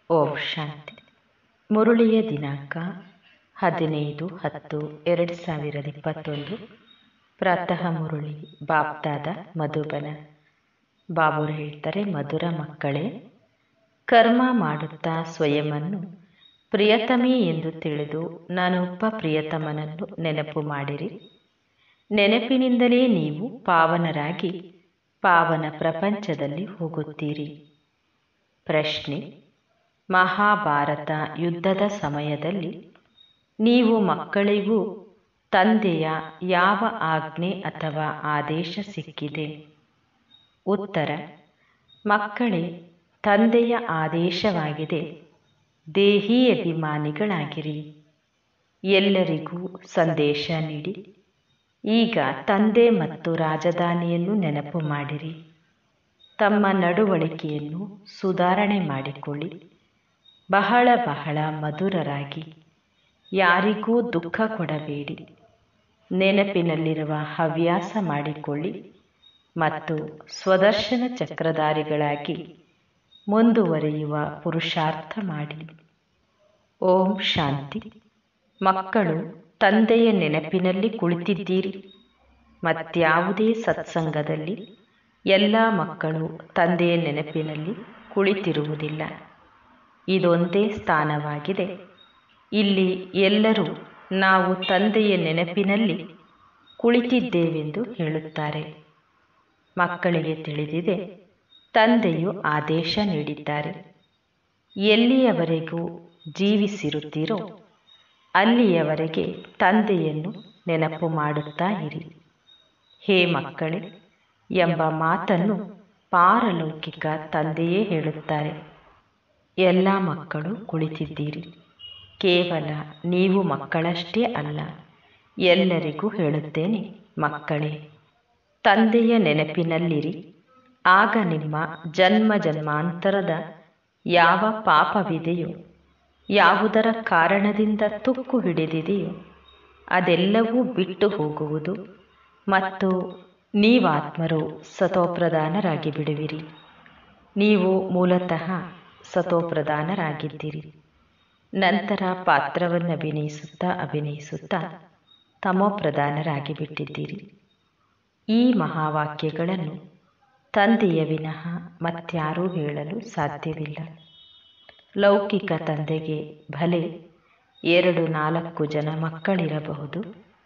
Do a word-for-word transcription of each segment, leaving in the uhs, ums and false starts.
ಓಂ ಶಾಂತಿ. ಮುರುಳಿಯ ದಿನಾಂಕ ಹದಿನೈದು ಹತ್ತು ಎರಡು ಸಾವಿರದ ಇಪ್ಪತ್ತೊಂದು. ಪ್ರಾತಃ ಮುರುಳಿ ಬಾಪ್ದಾದ ಮಧುಬನ. ಬಾಬುರು ಹೇಳ್ತಾರೆ, ಮಧುರ ಮಕ್ಕಳೇ, ಕರ್ಮ ಮಾಡುತ್ತಾ ಸ್ವಯಂವನ್ನು ಪ್ರಿಯತಮಿ ಎಂದು ತಿಳಿದು ನಾನೊಬ್ಬ ಪ್ರಿಯತಮನನ್ನು ನೆನಪು ಮಾಡಿರಿ. ನೆನಪಿನಿಂದಲೇ ನೀವು ಪಾವನರಾಗಿ ಪಾವನ ಪ್ರಪಂಚದಲ್ಲಿ ಹೋಗುತ್ತೀರಿ. ಪ್ರಶ್ನೆ: ಮಹಾಭಾರತ ಯುದ್ಧದ ಸಮಯದಲ್ಲಿ ನೀವು ಮಕ್ಕಳಿಗೂ ತಂದೆಯ ಯಾವ ಆಜ್ಞೆ ಅಥವಾ ಆದೇಶ ಸಿಕ್ಕಿದೆ? ಉತ್ತರ: ಮಕ್ಕಳೇ, ತಂದೆಯ ಆದೇಶವಾಗಿದೆ, ದೇಹಿ ಅಭಿಮಾನಿಗಳಾಗಿರಿ. ಎಲ್ಲರಿಗೂ ಸಂದೇಶ ನೀಡಿ. ಈಗ ತಂದೆ ಮತ್ತು ರಾಜಧಾನಿಯನ್ನು ನೆನಪು ಮಾಡಿರಿ. ತಮ್ಮ ನಡವಳಿಕೆಯನ್ನು ಸುಧಾರಣೆ ಮಾಡಿಕೊಳ್ಳಿ. ಬಹಳ ಬಹಳ ಮಧುರರಾಗಿ ಯಾರಿಗೂ ದುಃಖ ಕೊಡಬೇಡಿ. ನೆನಪಿನಲ್ಲಿರುವ ಹವ್ಯಾಸ ಮಾಡಿಕೊಳ್ಳಿ ಮತ್ತು ಸ್ವದರ್ಶನ ಚಕ್ರಧಾರಿಗಳಾಗಿ ಮುಂದುವರಿಯುವ ಪುರುಷಾರ್ಥ ಮಾಡಿ. ಓಂ ಶಾಂತಿ. ಮಕ್ಕಳು ತಂದೆಯ ನೆನಪಿನಲ್ಲಿ ಕುಳಿತಿದ್ದೀರಿ. ಮತ್ಯಾವುದೇ ಸತ್ಸಂಗದಲ್ಲಿ ಎಲ್ಲ ಮಕ್ಕಳು ತಂದೆಯ ನೆನಪಿನಲ್ಲಿ ಕುಳಿತಿರುವುದಿಲ್ಲ. ಇದೊಂದೇ ಸ್ಥಾನವಾಗಿದೆ. ಇಲ್ಲಿ ಎಲ್ಲರೂ ನಾವು ತಂದೆಯ ನೆನಪಿನಲ್ಲಿ ಕುಳಿತಿದ್ದೇವೆಂದು ಹೇಳುತ್ತಾರೆ. ಮಕ್ಕಳಿಗೆ ತಿಳಿದಿದೆ, ತಂದೆಯು ಆದೇಶ ನೀಡಿದ್ದಾರೆ. ಎಲ್ಲಿಯವರೆಗೂ ಜೀವಿಸಿರುತ್ತೀರೋ ಅಲ್ಲಿಯವರೆಗೆ ತಂದೆಯನ್ನು ನೆನಪು ಮಾಡುತ್ತಾ ಇರಿ. ಹೇ ಮಕ್ಕಳೇ ಎಂಬ ಮಾತನ್ನು ಪಾರಲೌಕಿಕ ತಂದೆಯೇ ಹೇಳುತ್ತಾರೆ. ಎಲ್ಲ ಮಕ್ಕಳು ಕುಳಿತಿದ್ದೀರಿ. ಕೇವಲ ನೀವು ಮಕ್ಕಳಷ್ಟೇ ಅಲ್ಲ, ಎಲ್ಲರಿಗೂ ಹೇಳುತ್ತೇನೆ, ಮಕ್ಕಳೇ, ತಂದೆಯ ನೆನಪಿನಲ್ಲಿರಿ. ಆಗ ನಿಮ್ಮ ಜನ್ಮ ಜನ್ಮಾಂತರದ ಯಾವ ಪಾಪವಿದೆಯೋ, ಯಾವುದರ ಕಾರಣದಿಂದ ತುಕ್ಕು ಹಿಡಿದಿದೆಯೋ ಅದೆಲ್ಲವೂ ಬಿಟ್ಟು ಹೋಗುವುದು ಮತ್ತು ನೀವಾತ್ಮರು ಸತೋಪ್ರಧಾನರಾಗಿ ಬಿಡುವಿರಿ. ನೀವು ಮೂಲತಃ ಸತೋಪ್ರಧಾನರಾಗಿದ್ದೀರಿ. ನಂತರ ಪಾತ್ರವನ್ನು ಅಭಿನಯಿಸುತ್ತಾ ಅಭಿನಯಿಸುತ್ತಾ ತಮೋಪ್ರಧಾನರಾಗಿ ಬಿಟ್ಟಿದ್ದೀರಿ. ಈ ಮಹಾವಾಕ್ಯಗಳನ್ನು ತಂದೆಯ ವಿನಃ ಮತ್ಯಾರೂ ಹೇಳಲು ಸಾಧ್ಯವಿಲ್ಲ. ಲೌಕಿಕ ತಂದೆಗೆ ಭಲೆ ಎರಡು ನಾಲ್ಕು ಜನ ಮಕ್ಕಳಿರಬಹುದು.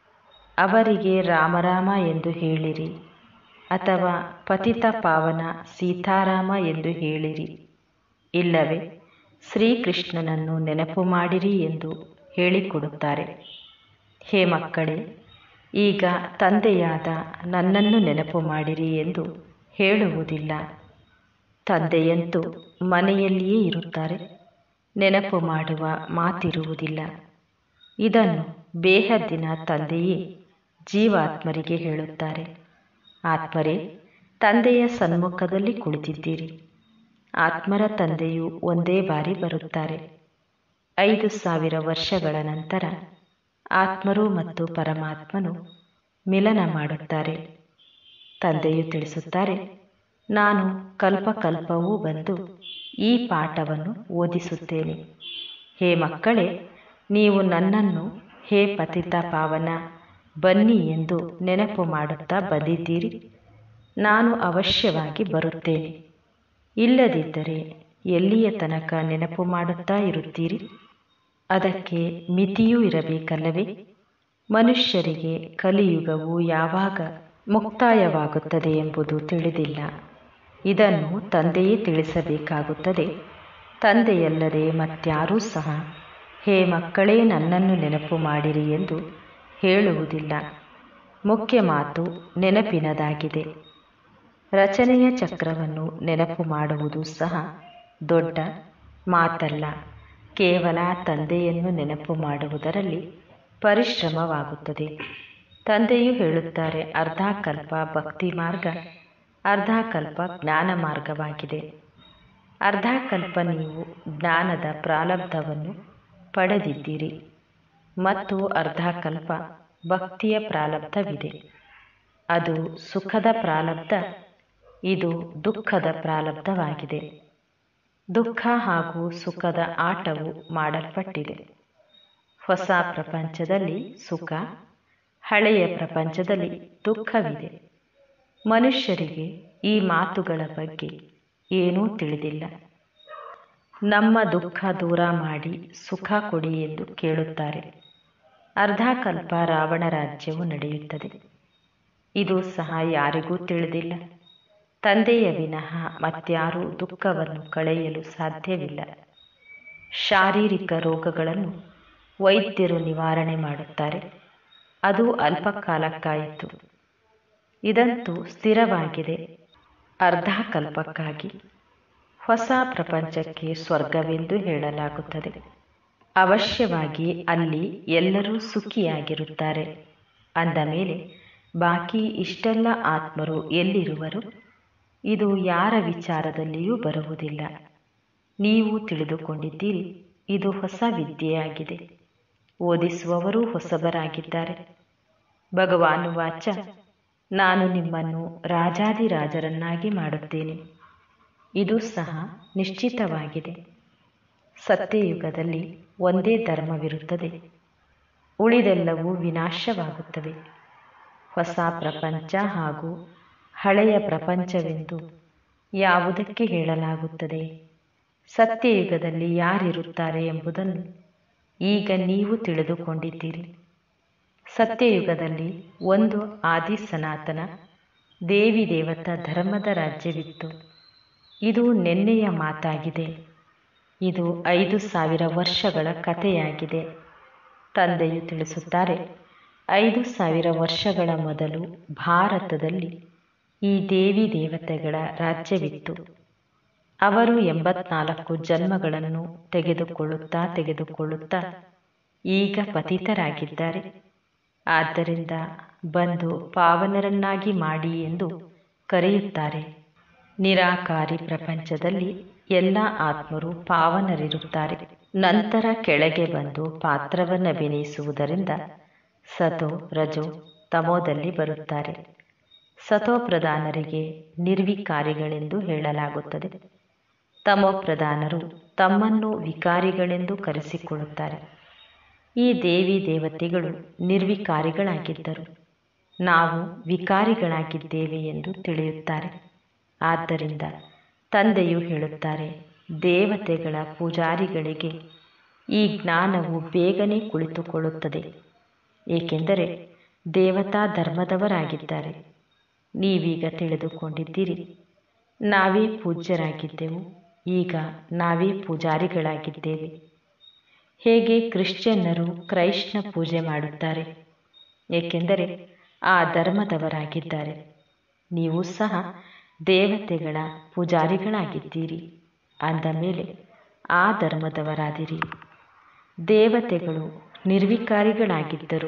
ಅವರಿಗೆ ರಾಮರಾಮ ಎಂದು ಹೇಳಿರಿ ಅಥವಾ ಪತಿತ ಪಾವನ ಸೀತಾರಾಮ ಎಂದು ಹೇಳಿರಿ, ಇಲ್ಲವೇ ಶ್ರೀಕೃಷ್ಣನನ್ನು ನೆನಪು ಮಾಡಿರಿ ಎಂದು ಹೇಳಿಕೊಡುತ್ತಾರೆ. ಹೇ ಮಕ್ಕಳೇ, ಈಗ ತಂದೆಯಾದ ನನ್ನನ್ನು ನೆನಪು ಮಾಡಿರಿ ಎಂದು ಹೇಳುವುದಿಲ್ಲ. ತಂದೆಯಂತೂ ಮನೆಯಲ್ಲಿಯೇ ಇರುತ್ತಾರೆ, ನೆನಪು ಮಾಡುವ ಮಾತಿರುವುದಿಲ್ಲ. ಇದನ್ನು ಬೇಹದ್ದಿನ ತಂದೆಯೇ ಜೀವಾತ್ಮರಿಗೆ ಹೇಳುತ್ತಾರೆ. ಆತ್ಮರೇ, ತಂದೆಯ ಸನ್ಮುಖದಲ್ಲಿ ಕುಳಿತಿದ್ದೀರಿ. ಆತ್ಮರ ತಂದೆಯು ಒಂದೇ ಬಾರಿ ಬರುತ್ತಾರೆ. ಐದು ಸಾವಿರ ವರ್ಷಗಳ ನಂತರ ಆತ್ಮರು ಮತ್ತು ಪರಮಾತ್ಮನು ಮಿಲನ ಮಾಡುತ್ತಾರೆ. ತಂದೆಯು ತಿಳಿಸುತ್ತಾರೆ, ನಾನು ಕಲ್ಪಕಲ್ಪವೂ ಬಂದು ಈ ಪಾಠವನ್ನು ಓದಿಸುತ್ತೇನೆ. ಹೇ ಮಕ್ಕಳೇ, ನೀವು ನನ್ನನ್ನು ಹೇ ಪತಿತ ಪಾವನ ಬನ್ನಿ ಎಂದು ನೆನಪು ಮಾಡುತ್ತಾ ಬಂದಿದ್ದೀರಿ. ನಾನು ಅವಶ್ಯವಾಗಿ ಬರುತ್ತೇನೆ. ಇಲ್ಲದಿದ್ದರೆ ಎಲ್ಲಿಯ ತನಕ ನೆನಪು ಮಾಡುತ್ತಾ ಇರುತ್ತೀರಿ? ಅದಕ್ಕೆ ಮಿತಿಯೂ ಇರಬೇಕಲ್ಲವೇ? ಮನುಷ್ಯರಿಗೆ ಕಲಿಯುಗವು ಯಾವಾಗ ಮುಕ್ತಾಯವಾಗುತ್ತದೆ ಎಂಬುದು ತಿಳಿದಿಲ್ಲ. ಇದನ್ನು ತಂದೆಯೇ ತಿಳಿಸಬೇಕಾಗುತ್ತದೆ. ತಂದೆಯಲ್ಲದೆ ಮತ್ಯಾರೂ ಸಹ ಹೇ ಮಕ್ಕಳೇ ನನ್ನನ್ನು ನೆನಪು ಮಾಡಿರಿ ಎಂದು ಹೇಳುವುದಿಲ್ಲ. ಮುಖ್ಯ ಮಾತು ನೆನಪಿನದಾಗಿದೆ. ರಚನೆಯ ಚಕ್ರವನ್ನು ನೆನಪು ಮಾಡುವುದು ಸಹ ದೊಡ್ಡ ಮಾತಲ್ಲ. ಕೇವಲ ತಂದೆಯನ್ನು ನೆನಪು ಮಾಡುವುದರಲ್ಲಿ ಪರಿಶ್ರಮವಾಗುತ್ತದೆ. ತಂದೆಯು ಹೇಳುತ್ತಾರೆ, ಅರ್ಧ ಕಲ್ಪ ಭಕ್ತಿ ಮಾರ್ಗ, ಅರ್ಧ ಕಲ್ಪ ಜ್ಞಾನ ಮಾರ್ಗವಾಗಿದೆ. ಅರ್ಧ ಕಲ್ಪ ನೀವು ಜ್ಞಾನದ ಪ್ರಾರಬ್ಧವನ್ನು ಪಡೆದಿದ್ದೀರಿ ಮತ್ತು ಅರ್ಧ ಕಲ್ಪ ಭಕ್ತಿಯ ಪ್ರಾರಬ್ಧವಿದೆ. ಅದು ಸುಖದ ಪ್ರಾರಬ್ಧ, ಇದು ದುಃಖದ ಪ್ರಾರಬ್ಧವಾಗಿದೆ. ದುಃಖ ಹಾಗೂ ಸುಖದ ಆಟವು ಮಾಡಲ್ಪಟ್ಟಿದೆ. ಹೊಸ ಪ್ರಪಂಚದಲ್ಲಿ ಸುಖ, ಹಳೆಯ ಪ್ರಪಂಚದಲ್ಲಿ ದುಃಖವಿದೆ. ಮನುಷ್ಯರಿಗೆ ಈ ಮಾತುಗಳ ಬಗ್ಗೆ ಏನೂ ತಿಳಿದಿಲ್ಲ. ನಮ್ಮ ದುಃಖ ದೂರ ಮಾಡಿ ಸುಖ ಕೊಡಿ ಎಂದು ಕೇಳುತ್ತಾರೆ. ಅರ್ಧಕಲ್ಪ ರಾವಣ ರಾಜ್ಯವು ನಡೆಯುತ್ತದೆ. ಇದು ಸಹ ಯಾರಿಗೂ ತಿಳಿದಿಲ್ಲ. ತಂದೆಯ ವಿನಃ ಮತ್ಯಾರೂ ದುಃಖವನ್ನು ಕಳೆಯಲು ಸಾಧ್ಯವಿಲ್ಲ. ಶಾರೀರಿಕ ರೋಗಗಳನ್ನು ವೈದ್ಯರು ನಿವಾರಣೆ ಮಾಡುತ್ತಾರೆ. ಅದು ಅಲ್ಪಕಾಲಕ್ಕಾಯಿತು. ಇದಂತೂ ಸ್ಥಿರವಾಗಿದೆ. ಅರ್ಧಕಲ್ಪಕ್ಕಾಗಿ ಹೊಸ ಪ್ರಪಂಚಕ್ಕೆ ಸ್ವರ್ಗವೆಂದು ಹೇಳಲಾಗುತ್ತದೆ. ಅವಶ್ಯವಾಗಿ ಅಲ್ಲಿ ಎಲ್ಲರೂ ಸುಖಿಯಾಗಿರುತ್ತಾರೆ. ಅಂದ ಮೇಲೆ ಬಾಕಿ ಇಷ್ಟೆಲ್ಲ ಆತ್ಮರು ಎಲ್ಲಿರುವರು? ಇದು ಯಾರ ವಿಚಾರದಲ್ಲಿಯೂ ಬರುವುದಿಲ್ಲ. ನೀವು ತಿಳಿದುಕೊಂಡಿದ್ದೀರಿ, ಇದು ಹೊಸ ವಿದ್ಯೆಯಾಗಿದೆ. ಓದಿಸುವವರೂ ಹೊಸಬರಾಗಿದ್ದಾರೆ. ಭಗವಾನ್ ವಾಚ, ನಾನು ನಿಮ್ಮನ್ನು ರಾಜಾದಿರಾಜರನ್ನಾಗಿ ಮಾಡುತ್ತೇನೆ. ಇದು ಸಹ ನಿಶ್ಚಿತವಾಗಿದೆ. ಸತ್ಯಯುಗದಲ್ಲಿ ಒಂದೇ ಧರ್ಮವಿರುತ್ತದೆ, ಉಳಿದೆಲ್ಲವೂ ವಿನಾಶವಾಗುತ್ತವೆ. ಹೊಸ ಪ್ರಪಂಚ ಹಾಗೂ ಹಳೆಯ ಪ್ರಪಂಚವೆಂದು ಯಾವುದಕ್ಕೆ ಹೇಳಲಾಗುತ್ತದೆ? ಸತ್ಯಯುಗದಲ್ಲಿ ಯಾರಿರುತ್ತಾರೆ ಎಂಬುದನ್ನು ಈಗ ನೀವು ತಿಳಿದುಕೊಂಡಿದ್ದೀರಿ. ಸತ್ಯಯುಗದಲ್ಲಿ ಒಂದು ಆದಿ ಸನಾತನ ದೇವಿ ದೇವತಾ ಧರ್ಮದ ರಾಜ್ಯವಿತ್ತು. ಇದು ನೆನ್ನೆಯ ಮಾತಾಗಿದೆ. ಇದು ಐದು ಸಾವಿರ ವರ್ಷಗಳ ಕಥೆಯಾಗಿದೆ. ತಂದೆಯು ತಿಳಿಸುತ್ತಾರೆ, ಐದು ಸಾವಿರ ವರ್ಷಗಳ ಮೊದಲು ಭಾರತದಲ್ಲಿ ಈ ದೇವಿ ದೇವತೆಗಳ ರಾಜ್ಯವಿತ್ತು. ಅವರು ಎಂಬತ್ನಾಲ್ಕು ಜನ್ಮಗಳನ್ನು ತೆಗೆದುಕೊಳ್ಳುತ್ತಾ ತೆಗೆದುಕೊಳ್ಳುತ್ತಾ ಈಗ ಪತಿತರಾಗಿದ್ದಾರೆ. ಆದ್ದರಿಂದ ಬಂದು ಪಾವನರನ್ನಾಗಿ ಮಾಡಿ ಎಂದು ಕರೆಯುತ್ತಾರೆ. ನಿರಾಕಾರಿ ಪ್ರಪಂಚದಲ್ಲಿ ಎಲ್ಲ ಆತ್ಮರು ಪಾವನರಿರುತ್ತಾರೆ. ನಂತರ ಕೆಳಗೆ ಬಂದು ಪಾತ್ರವನ್ನು ಅಭಿನಯಿಸುವುದರಿಂದ ಸತೋ ರಜೋ ತಮೋದಲ್ಲಿ ಬರುತ್ತಾರೆ. ಸತೋ ಪ್ರಧಾನರಿಗೆ ನಿರ್ವಿಕಾರಿಗಳೆಂದು ಹೇಳಲಾಗುತ್ತದೆ. ತಮೋ ಪ್ರಧಾನರು ತಮ್ಮನ್ನು ವಿಕಾರಿಗಳೆಂದು ಕರೆಸಿಕೊಳ್ಳುತ್ತಾರೆ. ಈ ದೇವಿ ದೇವತೆಗಳು ನಿರ್ವಿಕಾರಿಗಳಾಗಿದ್ದರು. ನಾವು ವಿಕಾರಿಗಳಾಗಿದ್ದೇವೆ ಎಂದು ತಿಳಿಯುತ್ತಾರೆ. ಆದ್ದರಿಂದ ತಂದೆಯು ಹೇಳುತ್ತಾರೆ, ದೇವತೆಗಳ ಪೂಜಾರಿಗಳಿಗೆ ಈ ಜ್ಞಾನವು ಬೇಗನೆ ಕುಳಿತುಕೊಳ್ಳುತ್ತದೆ, ಏಕೆಂದರೆ ದೇವತಾ ಧರ್ಮದವರಾಗಿದ್ದಾರೆ. ನೀವೀಗ ತಿಳಿದುಕೊಂಡಿದ್ದೀರಿ, ನಾವೇ ಪೂಜ್ಯರಾಗಿದ್ದೆವು, ಈಗ ನಾವೇ ಪೂಜಾರಿಗಳಾಗಿದ್ದೇವೆ. ಹೇಗೆ ಕ್ರಿಶ್ಚಿಯನ್ನರು ಕ್ರೈಸ್ಟ್ನ ಪೂಜೆ ಮಾಡುತ್ತಾರೆ, ಏಕೆಂದರೆ ಆ ಧರ್ಮದವರಾಗಿದ್ದಾರೆ. ನೀವು ಸಹ ದೇವತೆಗಳ ಪೂಜಾರಿಗಳಾಗಿದ್ದೀರಿ. ಅಂದ ಮೇಲೆ ಆ ಧರ್ಮದವರಾದಿರಿ. ದೇವತೆಗಳು ನಿರ್ವಿಕಾರಿಗಳಾಗಿದ್ದರು,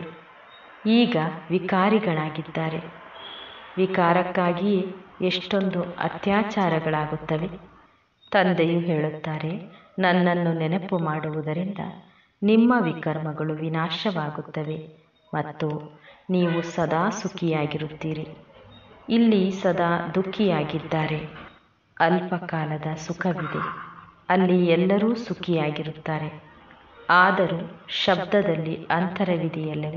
ಈಗ ವಿಕಾರಿಗಳಾಗಿದ್ದಾರೆ. ವಿಕಾರಕ್ಕಾಗಿಯೇ ಎಷ್ಟೊಂದು ಅತ್ಯಾಚಾರಗಳಾಗುತ್ತವೆ. ತಂದೆಯು ಹೇಳುತ್ತಾರೆ, ನನ್ನನ್ನು ನೆನಪು ಮಾಡುವುದರಿಂದ ನಿಮ್ಮ ವಿಕರ್ಮಗಳು ವಿನಾಶವಾಗುತ್ತವೆ ಮತ್ತು ನೀವು ಸದಾ ಸುಖಿಯಾಗಿರುತ್ತೀರಿ. ಇಲ್ಲಿ ಸದಾ ದುಃಖಿಯಾಗಿದ್ದಾರೆ. ಅಲ್ಪಕಾಲದ ಸುಖವಿದೆ, ಅಲ್ಲಿ ಎಲ್ಲರೂ ಸುಖಿಯಾಗಿರುತ್ತಾರೆ. ಆದರೂ ಶಬ್ದದಲ್ಲಿ ಅಂತರವಿದೆಯಲ್ಲವೇ?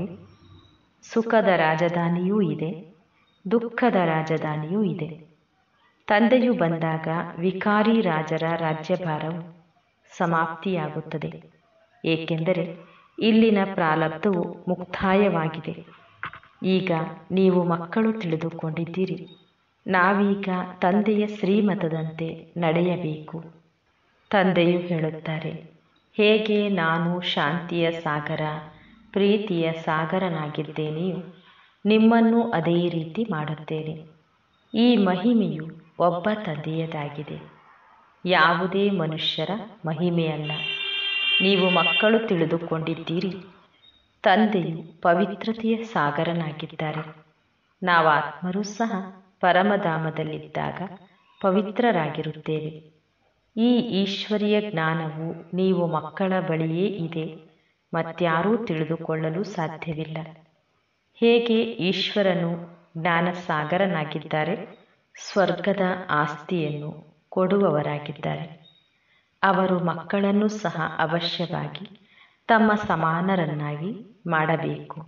ಸುಖದ ರಾಜಧಾನಿಯೂ ಇದೆ, ದುಃಖದ ರಾಜಧಾನಿಯೂ ಇದೆ. ತಂದೆಯು ಬಂದಾಗ ವಿಕಾರಿ ರಾಜರ ರಾಜ್ಯಭಾರವು ಸಮಾಪ್ತಿಯಾಗುತ್ತದೆ, ಏಕೆಂದರೆ ಇಲ್ಲಿನ ಪ್ರಾರಬ್ಧವು ಮುಕ್ತಾಯವಾಗಿದೆ. ಈಗ ನೀವು ಮಕ್ಕಳು ತಿಳಿದುಕೊಂಡಿದ್ದೀರಿ, ನಾವೀಗ ತಂದೆಯ ಶ್ರೀಮತದಂತೆ ನಡೆಯಬೇಕು. ತಂದೆಯು ಹೇಳುತ್ತಾರೆ, ಹೇಗೆ ನಾನು ಶಾಂತಿಯ ಸಾಗರ, ಪ್ರೀತಿಯ ಸಾಗರನಾಗಿದ್ದೇನೆಯೋ ನಿಮ್ಮನ್ನು ಅದೇ ರೀತಿ ಮಾಡುತ್ತೇನೆ. ಈ ಮಹಿಮೆಯು ಒಬ್ಬ ತಂದೆಯದಾಗಿದೆ, ಯಾವುದೇ ಮನುಷ್ಯರ ಮಹಿಮೆಯಲ್ಲ. ನೀವು ಮಕ್ಕಳು ತಿಳಿದುಕೊಂಡಿದ್ದೀರಿ, ತಂದೆಯು ಪವಿತ್ರತೆಯ ಸಾಗರನಾಗಿದ್ದಾರೆ. ನಾವಾತ್ಮರೂ ಸಹ ಪರಮಧಾಮದಲ್ಲಿದ್ದಾಗ ಪವಿತ್ರರಾಗಿರುತ್ತೇವೆ. ಈ ಈಶ್ವರೀಯ ಜ್ಞಾನವು ನೀವು ಮಕ್ಕಳ ಬಳಿಯೇ ಇದೆ, ಮತ್ಯಾರೂ ತಿಳಿದುಕೊಳ್ಳಲು ಸಾಧ್ಯವಿಲ್ಲ. ಹೇಗೆ ಈಶ್ವರನು ಜ್ಞಾನಸಾಗರನಾಗಿದ್ದಾರೆ, ಸ್ವರ್ಗದ ಆಸ್ತಿಯನ್ನು ಕೊಡುವವರಾಗಿದ್ದಾರೆ. ಅವರು ಮಕ್ಕಳನ್ನು ಸಹ ಅವಶ್ಯವಾಗಿ ತಮ್ಮ ಸಮಾನರನ್ನಾಗಿ ಮಾಡಬೇಕು.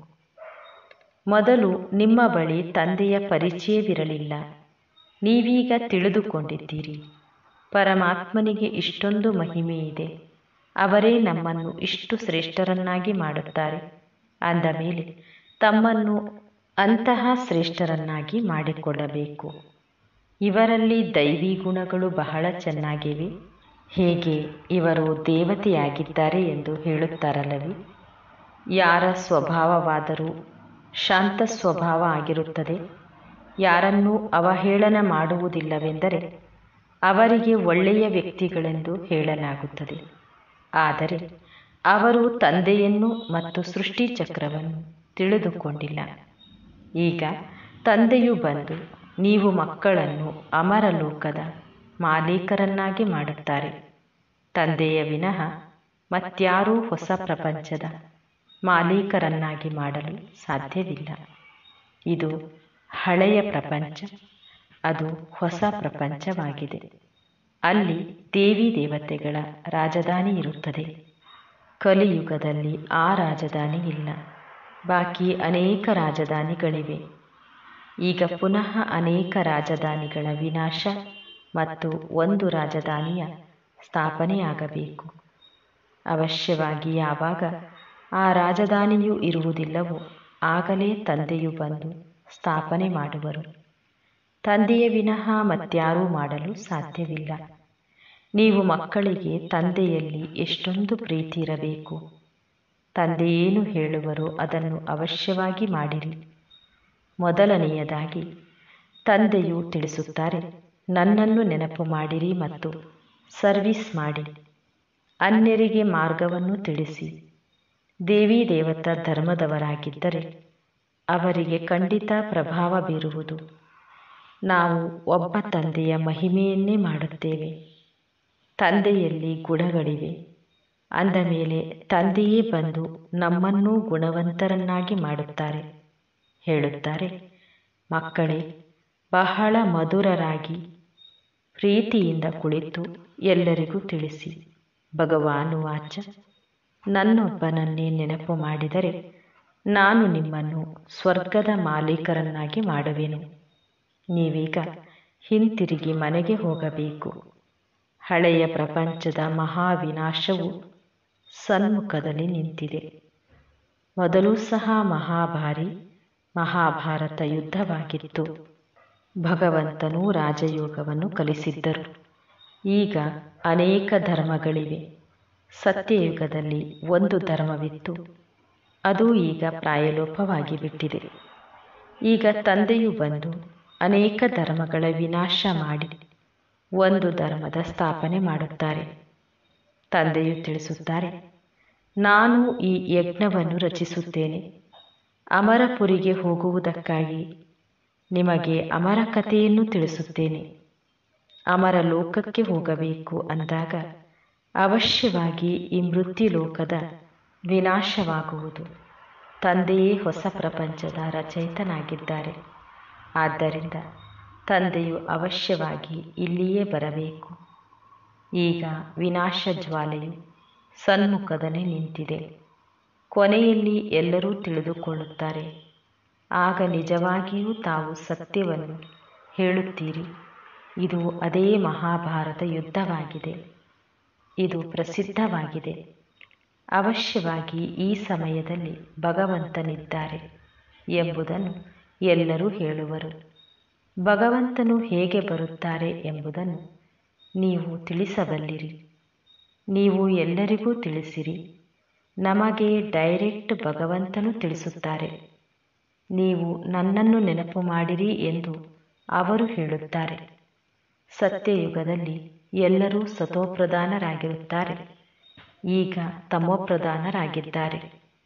ಮೊದಲು ನಿಮ್ಮ ಬಳಿ ತಂದೆಯ ಪರಿಚಯವಿರಲಿಲ್ಲ, ನೀವೀಗ ತಿಳಿದುಕೊಂಡಿದ್ದೀರಿ. ಪರಮಾತ್ಮನಿಗೆ ಇಷ್ಟೊಂದು ಮಹಿಮೆ ಇದೆ, ಅವರೇ ನಮ್ಮನ್ನು ಇಷ್ಟು ಶ್ರೇಷ್ಠರನ್ನಾಗಿ ಮಾಡುತ್ತಾರೆ. ಅಂದ ಮೇಲೆ ತಮ್ಮನ್ನು ಅಂತಹ ಶ್ರೇಷ್ಠರನ್ನಾಗಿ ಮಾಡಿಕೊಳ್ಳಬೇಕು. ಇವರಲ್ಲಿ ದೈವಿ ಗುಣಗಳು ಬಹಳ ಚೆನ್ನಾಗಿವೆ. ಹೇಗೆ ಇವರು ದೇವತೆಯಾಗಿದ್ದಾರೆ ಎಂದು ಹೇಳುತ್ತಾರಲ್ಲವೇ? ಯಾರ ಸ್ವಭಾವವಾದರೂ ಶಾಂತ ಸ್ವಭಾವ ಆಗಿರುತ್ತದೆ. ಯಾರನ್ನೂ ಅವಹೇಳನ ಮಾಡುವುದಿಲ್ಲವೆಂದರೆ ಅವರಿಗೆ ಒಳ್ಳೆಯ ವ್ಯಕ್ತಿಗಳೆಂದು ಹೇಳಲಾಗುತ್ತದೆ. ಆದರೆ ಅವರು ತಂದೆಯನ್ನು ಮತ್ತು ಸೃಷ್ಟಿ ಚಕ್ರವನ್ನು ತಿಳಿದುಕೊಂಡಿಲ್ಲ. ಈಗ ತಂದೆಯು ಬಂದು ನೀವು ಮಕ್ಕಳನ್ನು ಅಮರಲೋಕದ ಮಾಲೀಕರನ್ನಾಗಿ ಮಾಡುತ್ತಾರೆ. ತಂದೆಯ ವಿನಃ ಮತ್ಯಾರೂ ಹೊಸ ಪ್ರಪಂಚದ ಮಾಲೀಕರನ್ನಾಗಿ ಮಾಡಲು ಸಾಧ್ಯವಿಲ್ಲ. ಇದು ಹಳೆಯ ಪ್ರಪಂಚ, ಅದು ಹೊಸ ಪ್ರಪಂಚವಾಗಿದೆ. ಅಲ್ಲಿ ದೇವಿ ದೇವತೆಗಳ ರಾಜಧಾನಿ ಇರುತ್ತದೆ. ಕಲಿಯುಗದಲ್ಲಿ ಆ ರಾಜಧಾನಿ ಇಲ್ಲ, ಬಾಕಿ ಅನೇಕ ರಾಜಧಾನಿಗಳಿವೆ. ಈಗ ಪುನಃ ಅನೇಕ ರಾಜಧಾನಿಗಳ ವಿನಾಶ ಮತ್ತು ಒಂದು ರಾಜಧಾನಿಯ ಸ್ಥಾಪನೆಯಾಗಬೇಕು. ಅವಶ್ಯವಾಗಿ ಯಾವಾಗ ಆ ರಾಜಧಾನಿಯು ಇರುವುದಿಲ್ಲವೋ ಆಗಲೇ ತಂದೆಯು ಬಂದು ಸ್ಥಾಪನೆ ಮಾಡುವರು. ತಂದೆಯ ವಿನಃ ಮತ್ಯಾರೂ ಮಾಡಲು ಸಾಧ್ಯವಿಲ್ಲ. ನೀವು ಮಕ್ಕಳಿಗೆ ತಂದೆಯಲ್ಲಿ ಎಷ್ಟೊಂದು ಪ್ರೀತಿ ಇರಬೇಕು. ತಂದೆ ಏನು ಹೇಳುವರೋ ಅದನ್ನು ಅವಶ್ಯವಾಗಿ ಮಾಡಿರಿ. ಮೊದಲನೆಯದಾಗಿ ತಂದೆಯು ತಿಳಿಸುತ್ತಾರೆ, ನನ್ನನ್ನು ನೆನಪು ಮಾಡಿರಿ ಮತ್ತು ಸರ್ವಿಸ್ ಮಾಡಿ. ಅನ್ಯರಿಗೆ ಮಾರ್ಗವನ್ನು ತಿಳಿಸಿ. ದೇವಿ ದೇವತಾ ಧರ್ಮದವರಾಗಿದ್ದರೆ ಅವರಿಗೆ ಖಂಡಿತ ಪ್ರಭಾವ ಬೀರುವುದು. ನಾವು ಒಬ್ಬ ತಂದೆಯ ಮಹಿಮೆಯನ್ನೇ ಮಾಡುತ್ತೇವೆ. ತಂದೆಯಲ್ಲಿ ಗುಣಗಳಿವೆ. ಅಂದ ಮೇಲೆ ತಂದೆಯೇ ಬಂದು ನಮ್ಮನ್ನೂ ಗುಣವಂತರನ್ನಾಗಿ ಮಾಡುತ್ತಾರೆ. ಹೇಳುತ್ತಾರೆ, ಮಕ್ಕಳೇ, ಬಹಳ ಮಧುರರಾಗಿ ಪ್ರೀತಿಯಿಂದ ಕುಳಿತು ಎಲ್ಲರಿಗೂ ತಿಳಿಸಿ. ಭಗವಾನ್ ವಾಚ, ನನ್ನೊಬ್ಬನನ್ನೇ ನೆನಪು ಮಾಡಿದರೆ ನಾನು ನಿಮ್ಮನ್ನು ಸ್ವರ್ಗದ ಮಾಲೀಕರನ್ನಾಗಿ ಮಾಡುವೆನು. ನೀವೀಗ ಹಿಂತಿರುಗಿ ಮನೆಗೆ ಹೋಗಬೇಕು. ಹಳೆಯ ಪ್ರಪಂಚದ ಮಹಾವಿನಾಶವು ಸನ್ಮುಖದಲ್ಲಿ ನಿಂತಿದೆ. ಮೊದಲು ಸಹ ಮಹಾಭಾರಿ ಮಹಾಭಾರತ ಯುದ್ಧವಾಗಿತ್ತು. ಭಗವಂತನು ರಾಜಯೋಗವನ್ನು ಕಲಿಸಿದ್ದರು. ಈಗ ಅನೇಕ ಧರ್ಮಗಳಿವೆ. ಸತ್ಯಯುಗದಲ್ಲಿ ಒಂದು ಧರ್ಮವಿತ್ತು, ಅದು ಈಗ ಪ್ರಾಯಲೋಪವಾಗಿ ಬಿಟ್ಟಿದೆ. ಈಗ ತಂದೆಯು ಬಂದು ಅನೇಕ ಧರ್ಮಗಳ ವಿನಾಶ ಮಾಡಿ ಒಂದು ಧರ್ಮದ ಸ್ಥಾಪನೆ ಮಾಡುತ್ತಾರೆ. ತಂದೆಯು ತಿಳಿಸುತ್ತಾರೆ, ನಾನು ಈ ಯಜ್ಞವನ್ನು ರಚಿಸುತ್ತೇನೆ. ಅಮರಪುರಿಗೆ ಹೋಗುವುದಕ್ಕಾಗಿ ನಿಮಗೆ ಅಮರ ಕಥೆಯನ್ನು ತಿಳಿಸುತ್ತೇನೆ. ಅಮರ ಲೋಕಕ್ಕೆ ಹೋಗಬೇಕು ಅಂದಾಗ ಅವಶ್ಯವಾಗಿ ಈ ಮೃತ್ಯುಲೋಕದ ವಿನಾಶವಾಗುವುದು. ತಂದೆಯೇ ಹೊಸ ಪ್ರಪಂಚದ ರಚಯಿತನಾಗಿದ್ದಾರೆ. ಆದ್ದರಿಂದ ತಂದೆಯು ಅವಶ್ಯವಾಗಿ ಇಲ್ಲಿಯೇ ಬರಬೇಕು. ಈಗ ವಿನಾಶ ಜ್ವಾಲೆಯು ಸನ್ಮುಖದಲ್ಲಿ ನಿಂತಿದೆ. ಕೊನೆಯಲ್ಲಿ ಎಲ್ಲರೂ ತಿಳಿದುಕೊಳ್ಳುತ್ತಾರೆ. ಆಗ ನಿಜವಾಗಿಯೂ ತಾವು ಸತ್ಯವನ್ನು ಹೇಳುತ್ತೀರಿ. ಇದು ಅದೇ ಮಹಾಭಾರತ ಯುದ್ಧವಾಗಿದೆ. ಇದು ಪ್ರಸಿದ್ಧವಾಗಿದೆ. ಅವಶ್ಯವಾಗಿ ಈ ಸಮಯದಲ್ಲಿ ಭಗವಂತನಿದ್ದಾರೆ ಎಂಬುದನ್ನು ಎಲ್ಲರೂ ಹೇಳುವರು. ಭಗವಂತನು ಹೇಗೆ ಬರುತ್ತಾರೆ ಎಂಬುದನ್ನು ನೀವು ತಿಳಿಸಬಲ್ಲಿರಿ. ನೀವು ಎಲ್ಲರಿಗೂ ತಿಳಿಸಿರಿ. ನಮಗೆ ಡೈರೆಕ್ಟ್ ಭಗವಂತನು ತಿಳಿಸುತ್ತಾರೆ. ನೀವು ನನ್ನನ್ನು ನೆನಪು ಮಾಡಿರಿ ಎಂದು ಅವರು ಹೇಳುತ್ತಾರೆ. ಸತ್ಯಯುಗದಲ್ಲಿ ಎಲ್ಲರೂ ಸತೋಪ್ರಧಾನರಾಗಿರುತ್ತಾರೆ. ಈಗ ತಮೋಪ್ರಧಾನರಾಗಿದ್ದಾರೆ.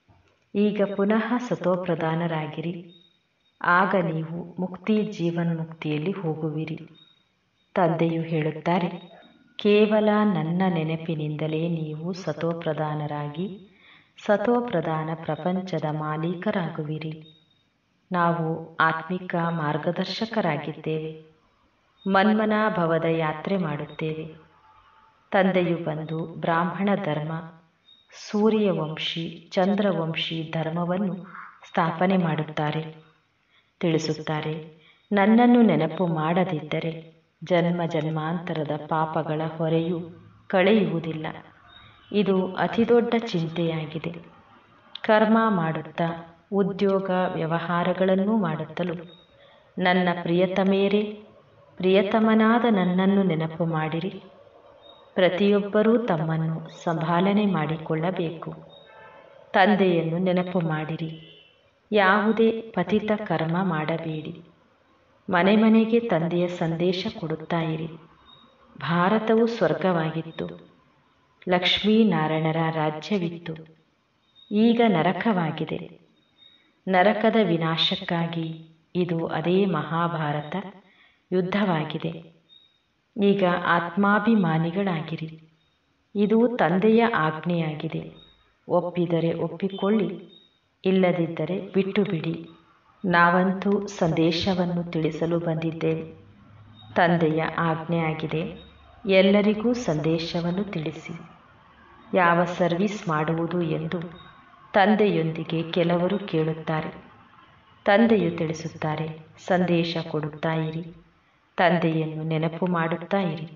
ಈಗ ಪುನಃ ಸತೋಪ್ರಧಾನರಾಗಿರಿ. ಆಗ ನೀವು ಮುಕ್ತಿ ಜೀವನ್ಮುಕ್ತಿಯಲ್ಲಿ ಹೋಗುವಿರಿ. ತಂದೆಯು ಹೇಳುತ್ತಾರೆ, ಕೇವಲ ನನ್ನ ನೆನಪಿನಿಂದಲೇ ನೀವು ಸತೋಪ್ರಧಾನರಾಗಿ ಸತೋಪ್ರಧಾನ ಪ್ರಪಂಚದ ಮಾಲೀಕರಾಗುವಿರಿ. ನಾವು ಆತ್ಮಿಕ ಮಾರ್ಗದರ್ಶಕರಾಗಿದ್ದೇವೆ. ಮನ್ಮನಾಭವದ ಯಾತ್ರೆ ಮಾಡುತ್ತೇವೆ. ತಂದೆಯು ಬಂದು ಬ್ರಾಹ್ಮಣ ಧರ್ಮ, ಸೂರ್ಯವಂಶಿ, ಚಂದ್ರವಂಶಿ ಧರ್ಮವನ್ನು ಸ್ಥಾಪನೆ ಮಾಡುತ್ತಾರೆ. ತಿಳಿಸುತ್ತಾರೆ, ನನ್ನನ್ನು ನೆನಪು ಮಾಡದಿದ್ದರೆ ಜನ್ಮ ಜನ್ಮಾಂತರದ ಪಾಪಗಳ ಹೊರೆಯು ಕಳೆಯುವುದಿಲ್ಲ. ಇದು ಅತಿದೊಡ್ಡ ಚಿಂತೆಯಾಗಿದೆ. ಕರ್ಮ ಮಾಡುತ್ತಾ ಉದ್ಯೋಗ ವ್ಯವಹಾರಗಳನ್ನು ಮಾಡುತ್ತಲೂ ನನ್ನ ಪ್ರಿಯತಮೇರೇ, ಪ್ರಿಯತಮನಾದ ನನ್ನನ್ನು ನೆನಪು ಮಾಡಿರಿ. ಪ್ರತಿಯೊಬ್ಬರೂ ತಮ್ಮನ್ನು ಸಂಭಾಲನೆ ಮಾಡಿಕೊಳ್ಳಬೇಕು. ತಂದೆಯನ್ನು ನೆನಪು ಮಾಡಿರಿ. ಯಾವುದೇ ಪತಿತ ಕರ್ಮ ಮಾಡಬೇಡಿ. ಮನೆ ಮನೆಗೆ ತಂದೆಯ ಸಂದೇಶ ಕೊಡುತ್ತಾ ಇರಿ. ಭಾರತವು ಸ್ವರ್ಗವಾಗಿತ್ತು, ಲಕ್ಷ್ಮೀನಾರಾಯಣರ ರಾಜ್ಯವಿತ್ತು. ಈಗ ನರಕವಾಗಿದೆ. ನರಕದ ವಿನಾಶಕ್ಕಾಗಿ ಇದು ಅದೇ ಮಹಾಭಾರತ ಯುದ್ಧವಾಗಿದೆ. ಈಗ ಆತ್ಮಾಭಿಮಾನಿಗಳಾಗಿರಿ. ಇದು ತಂದೆಯ ಆಜ್ಞೆಯಾಗಿದೆ. ಒಪ್ಪಿದರೆ ಒಪ್ಪಿಕೊಳ್ಳಿ, ಇಲ್ಲದಿದ್ದರೆ ಬಿಟ್ಟು ಬಿಡಿ. ನಾವಂತೂ ಸಂದೇಶವನ್ನು ತಿಳಿಸಲು ಬಂದಿದ್ದೇವೆ. ತಂದೆಯ ಆಜ್ಞೆಯಾಗಿದೆ, ಎಲ್ಲರಿಗೂ ಸಂದೇಶವನ್ನು ತಿಳಿಸಿ. ಯಾವ ಸರ್ವಿಸ್ ಮಾಡುವುದು ಎಂದು ತಂದೆಯೊಂದಿಗೆ ಕೆಲವರು ಕೇಳುತ್ತಾರೆ. ತಂದೆಯು ತಿಳಿಸುತ್ತಾರೆ, ಸಂದೇಶ ಕೊಡುತ್ತಾ ಇರಿ, ತಂದೆಯನ್ನು ನೆನಪು ಮಾಡುತ್ತಾ ಇರಿ.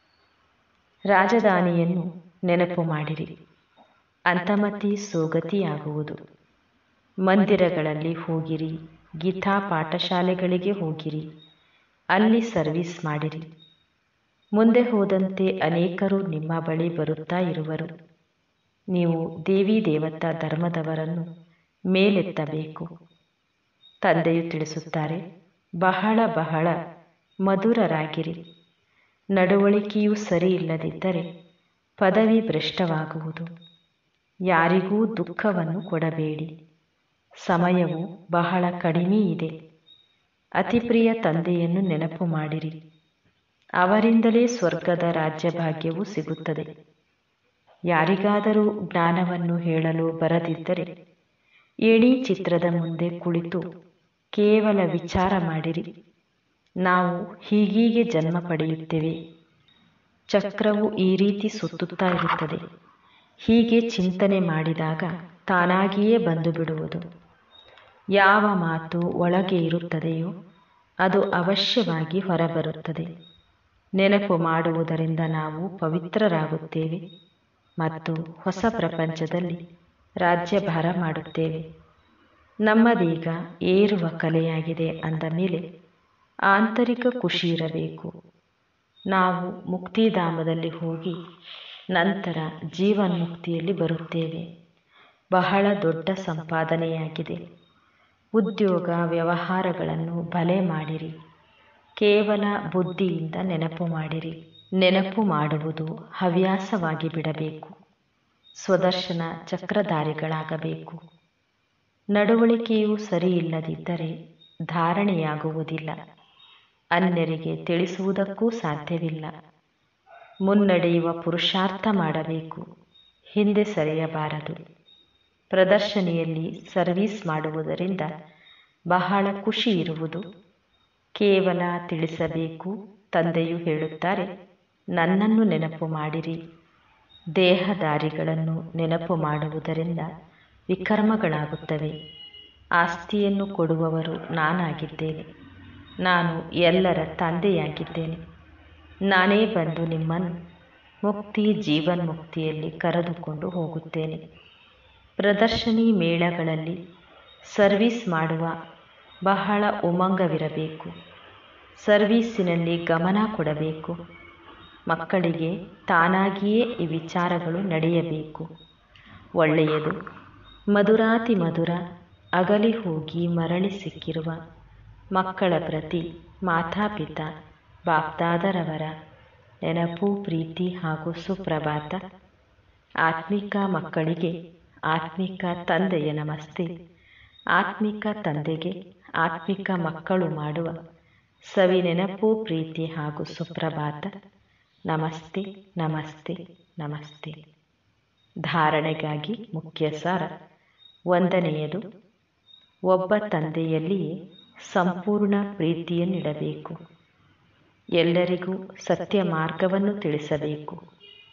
ರಾಜಧಾನಿಯನ್ನು ನೆನಪು ಮಾಡಿರಿ. ಅಂತಮತಿ ಸೋಗತಿಯಾಗುವುದು. ಮಂದಿರಗಳಲ್ಲಿ ಹೋಗಿರಿ, ಗೀತಾ ಪಾಠಶಾಲೆಗಳಿಗೆ ಹೋಗಿರಿ, ಅಲ್ಲಿ ಸರ್ವಿಸ್ ಮಾಡಿರಿ. ಮುಂದೆ ಹೋದಂತೆ ಅನೇಕರು ನಿಮ್ಮ ಬಳಿ ಬರುತ್ತಾ ಇರುವರು. ನೀವು ದೇವಿ ದೇವತಾ ಧರ್ಮದವರನ್ನು ಮೇಲೆತ್ತಬೇಕು. ತಂದೆಯು ತಿಳಿಸುತ್ತಾರೆ, ಬಹಳ ಬಹಳ ಮಧುರರಾಗಿರಿ. ನಡವಳಿಕೆಯೂ ಸರಿ ಇಲ್ಲದಿದ್ದರೆ ಪದವಿ ಭ್ರಷ್ಟವಾಗುವುದು. ಯಾರಿಗೂ ದುಃಖವನ್ನು ಕೊಡಬೇಡಿ. ಸಮಯವು ಬಹಳ ಕಡಿಮೆ ಇದೆ. ಅತಿಪ್ರಿಯ ತಂದೆಯನ್ನು ನೆನಪು ಮಾಡಿರಿ. ಅವರಿಂದಲೇ ಸ್ವರ್ಗದ ರಾಜ್ಯಭಾಗ್ಯವು ಸಿಗುತ್ತದೆ. ಯಾರಿಗಾದರೂ ಜ್ಞಾನವನ್ನು ಹೇಳಲು ಬರದಿದ್ದರೆ ಏಣಿ ಚಿತ್ರದ ಮುಂದೆ ಕುಳಿತು ಕೇವಲ ವಿಚಾರ ಮಾಡಿರಿ. ನಾವು ಹೀಗೀಗೆ ಜನ್ಮ ಪಡೆಯುತ್ತೇವೆ. ಚಕ್ರವು ಈ ರೀತಿ ಸುತ್ತುತ್ತಾ ಇರುತ್ತದೆ. ಹೀಗೆ ಚಿಂತನೆ ಮಾಡಿದಾಗ ತಾನಾಗಿಯೇ ಬಂದು ಬಿಡುವುದು. ಯಾವ ಮಾತು ಒಳಗೆ ಇರುತ್ತದೆಯೋ ಅದು ಅವಶ್ಯವಾಗಿ ಹೊರಬರುತ್ತದೆ. ನೆನಪು ಮಾಡುವುದರಿಂದ ನಾವು ಪವಿತ್ರರಾಗುತ್ತೇವೆ ಮತ್ತು ಹೊಸ ಪ್ರಪಂಚದಲ್ಲಿ ರಾಜ್ಯಭಾರ ಮಾಡುತ್ತೇವೆ. ನಮ್ಮದೀಗ ಏರುವ ಕಲೆಯಾಗಿದೆ ಅಂದ ಮೇಲೆ ಆಂತರಿಕ ಖುಷಿ ಇರಬೇಕು. ನಾವು ಮುಕ್ತಿಧಾಮದಲ್ಲಿ ಹೋಗಿ ನಂತರ ಜೀವನ್ಮುಕ್ತಿಯಲ್ಲಿ ಬರುತ್ತೇವೆ. ಬಹಳ ದೊಡ್ಡ ಸಂಪಾದನೆಯಾಗಿದೆ. ಉದ್ಯೋಗ ವ್ಯವಹಾರಗಳನ್ನು ಭಲೆ ಮಾಡಿರಿ. ಕೇವಲ ಬುದ್ಧಿಯಿಂದ ನೆನಪು ಮಾಡಿರಿ. ನೆನಪು ಮಾಡುವುದು ಹವ್ಯಾಸವಾಗಿ ಬಿಡಬೇಕು. ಸ್ವದರ್ಶನ ಚಕ್ರಧಾರಿಗಳಾಗಬೇಕು. ನಡವಳಿಕೆಯು ಸರಿಯಿಲ್ಲದಿದ್ದರೆ ಧಾರಣೆಯಾಗುವುದಿಲ್ಲ. ಅನ್ಯರಿಗೆ ತಿಳಿಸುವುದಕ್ಕೂ ಸಾಧ್ಯವಿಲ್ಲ. ಮುನ್ನಡೆಯುವ ಪುರುಷಾರ್ಥ ಮಾಡಬೇಕು. ಹಿಂದೆ ಸರಿಯಬಾರದು. ಪ್ರದರ್ಶನಿಯಲ್ಲಿ ಸರ್ವಿಸ್ ಮಾಡುವುದರಿಂದ ಬಹಳ ಖುಷಿ ಇರುವುದು. ಕೇವಲ ತಿಳಿಸಬೇಕು. ತಂದೆಯು ಹೇಳುತ್ತಾರೆ, ನನ್ನನ್ನು ನೆನಪು ಮಾಡಿರಿ. ದೇಹಧಾರಿಗಳನ್ನು ನೆನಪು ಮಾಡುವುದರಿಂದ ವಿಕರ್ಮಗಳಾಗುತ್ತವೆ. ಆಸ್ತಿಯನ್ನು ಕೊಡುವವರು ನಾನಾಗಿದ್ದೇನೆ. ನಾನು ಎಲ್ಲರ ತಂದೆಯಾಗಿದ್ದೇನೆ. ನಾನೇ ಬಂದು ನಿಮ್ಮನ್ನು ಮುಕ್ತಿ ಜೀವನ್ಮುಕ್ತಿಯಲ್ಲಿ ಕರೆದುಕೊಂಡು ಹೋಗುತ್ತೇನೆ. ಪ್ರದರ್ಶನಿ ಮೇಳಗಳಲ್ಲಿ ಸರ್ವಿಸ್ ಮಾಡುವ ಬಹಳ ಉಮಂಗವಿರಬೇಕು. ಸರ್ವೀಸಿನಲ್ಲಿ ಗಮನ ಕೊಡಬೇಕು. ಮಕ್ಕಳಿಗೆ ತಾನಾಗಿಯೇ ಈ ವಿಚಾರಗಳು ನಡೆಯಬೇಕು. ಒಳ್ಳೆಯದು. ಮಧುರಾತಿ ಮಧುರ ಅಗಲಿ ಹೋಗಿ ಮರಳಿ ಸಿಕ್ಕಿರುವ ಮಕ್ಕಳ ಪ್ರತಿ ಮಾತಾಪಿತಾ ಬಾಪ್ದಾದರವರ ನೆನಪು, ಪ್ರೀತಿ ಹಾಗೂ ಸುಪ್ರಭಾತ. ಆತ್ಮಿಕ ಮಕ್ಕಳಿಗೆ ಆತ್ಮಿಕ ತಂದೆಯ ನಮಸ್ತೆ. ಆತ್ಮಿಕ ತಂದೆಗೆ ಆತ್ಮಿಕ ಮಕ್ಕಳು ಮಾಡುವ ಸವಿ ನೆನಪು, ಪ್ರೀತಿ ಹಾಗೂ ಸುಪ್ರಭಾತ. ನಮಸ್ತೆ ನಮಸ್ತೆ ನಮಸ್ತೆ. ಧಾರಣೆಗಾಗಿ ಮುಖ್ಯ ಸಾರ. ಒಂದನೆಯದು, ಒಬ್ಬ ತಂದೆಯಲ್ಲಿಯೇ ಸಂಪೂರ್ಣ ಪ್ರೀತಿಯನ್ನಿಡಬೇಕು. ಎಲ್ಲರಿಗೂ ಸತ್ಯ ಮಾರ್ಗವನ್ನು ತಿಳಿಸಬೇಕು.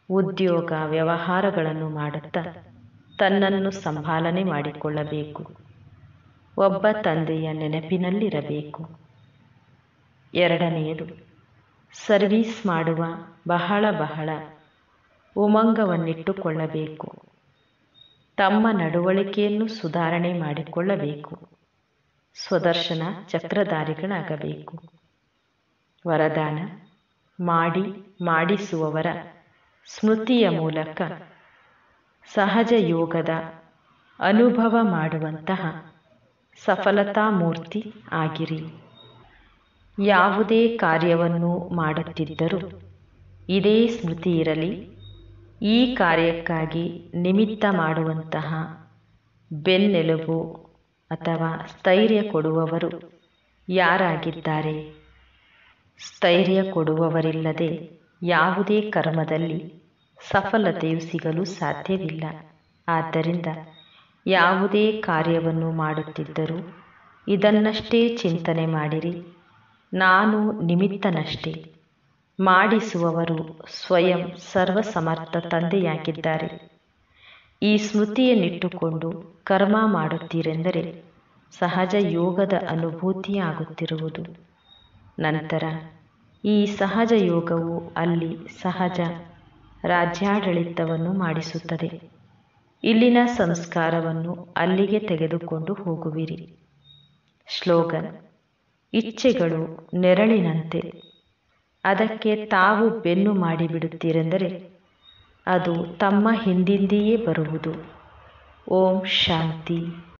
ಉದ್ಯೋಗ ವ್ಯವಹಾರಗಳನ್ನು ಮಾಡುತ್ತಾ ತನ್ನನ್ನು ಸಂಭಾಲನೆ ಮಾಡಿಕೊಳ್ಳಬೇಕು. ಒಬ್ಬ ತಂದೆಯ ನೆನಪಿನಲ್ಲಿರಬೇಕು. ಎರಡನೆಯದು, ಸರ್ವೀಸ್ ಮಾಡುವ ಬಹಳ ಬಹಳ ಉಮಂಗವನ್ನಿಟ್ಟುಕೊಳ್ಳಬೇಕು. ತಮ್ಮ ನಡವಳಿಕೆಯನ್ನು ಸುಧಾರಣೆ ಮಾಡಿಕೊಳ್ಳಬೇಕು. ಸ್ವದರ್ಶನ ಚಕ್ರಧಾರಿಗಳಾಗಬೇಕು. ವರದಾನ: ಮಾಡಿ ಮಾಡಿಸುವವರ ಸ್ಮೃತಿಯ ಮೂಲಕ ಸಹಜ ಯೋಗದ ಅನುಭವ ಮಾಡುವಂತಹ ಸಫಲತಾ ಮೂರ್ತಿ ಆಗಿರಿ. ಯಾವುದೇ ಕಾರ್ಯವನ್ನು ಮಾಡುತ್ತಿದ್ದರೂ ಇದೇ ಸ್ಮೃತಿ ಇರಲಿ. ಈ ಕಾರ್ಯಕ್ಕಾಗಿ ನಿಮಿತ್ತ ಮಾಡುವಂತಹ ಬೆನ್ನೆಲುಬು ಅಥವಾ ಸ್ಥೈರ್ಯ ಕೊಡುವವರು ಯಾರಾಗಿದ್ದಾರೆ? ಸ್ಥೈರ್ಯ ಕೊಡುವವರಿಲ್ಲದೆ ಯಾವುದೇ ಕರ್ಮದಲ್ಲಿ ಸಫಲತೆಯು ಸಿಗಲು ಸಾಧ್ಯವಿಲ್ಲ. ಆದ್ದರಿಂದ ಯಾವುದೇ ಕಾರ್ಯವನ್ನು ಮಾಡುತ್ತಿದ್ದರೂ ಇದನ್ನಷ್ಟೇ ಚಿಂತನೆ ಮಾಡಿರಿ: ನಾನು ನಿಮಿತ್ತನಷ್ಟೇ, ಮಾಡಿಸುವವರು ಸ್ವಯಂ ಸರ್ವಸಮರ್ಥ ತಂದೆಯಾಗಿದ್ದಾರೆ. ಈ ಸ್ಮೃತಿಯನ್ನಿಟ್ಟುಕೊಂಡು ಕರ್ಮ ಮಾಡುತ್ತೀರೆಂದರೆ ಸಹಜ ಯೋಗದ ಅನುಭೂತಿಯಾಗುತ್ತಿರುವುದು. ನಂತರ ಈ ಸಹಜ ಯೋಗವು ಅಲ್ಲಿ ಸಹಜ ರಾಜ್ಯಾಡಳಿತವನ್ನು ಮಾಡಿಸುತ್ತದೆ. ಇಲ್ಲಿನ ಸಂಸ್ಕಾರವನ್ನು ಅಲ್ಲಿಗೆ ತೆಗೆದುಕೊಂಡು ಹೋಗುವಿರಿ. ಶ್ಲೋಗನ್: ಇಚ್ಛೆಗಳು ನೆರಳಿನಂತೆ, ಅದಕ್ಕೆ ತಾವು ಬೆನ್ನು ಮಾಡಿಬಿಡುತ್ತೀರೆಂದರೆ ಅದು ತಮ್ಮ ಹಿಂದಿಂದೆಯೇ ಬರುವುದು. ಓಂ ಶಾಂತಿ.